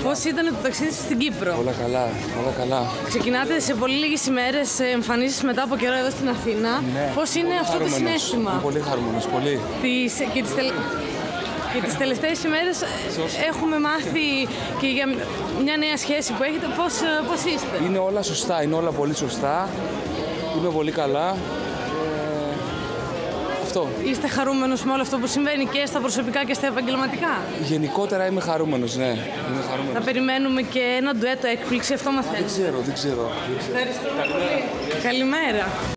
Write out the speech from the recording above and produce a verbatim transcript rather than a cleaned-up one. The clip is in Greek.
Πώς ήταν το ταξίδι σας στην Κύπρο? Όλα καλά, όλα καλά. Ξεκινάτε σε πολύ λίγες ημέρες εμφανίσεις μετά από καιρό εδώ στην Αθήνα. Ναι. Πώς είναι Πολύ αυτό το χαρούμενος. συναίσθημα? Είμαι πολύ χαρούμενος, πολύ. Τις, και, τις τελε... και τις τελευταίες ημέρες έχουμε μάθει και για μια νέα σχέση που έχετε. Πώς, πώς είστε? Είναι όλα σωστά, είναι όλα πολύ σωστά. Είμαι πολύ καλά. Αυτό. Είστε χαρούμενος με όλο αυτό που συμβαίνει και στα προσωπικά και στα επαγγελματικά? Γενικότερα είμαι χαρούμενος, ναι. Είμαι χαρούμενος. Θα περιμένουμε και ένα ντουέτο έκπληξη, αυτό μαθαίνουμε. Δεν ξέρω, δεν ξέρω. Ευχαριστούμε πολύ. Καλημέρα.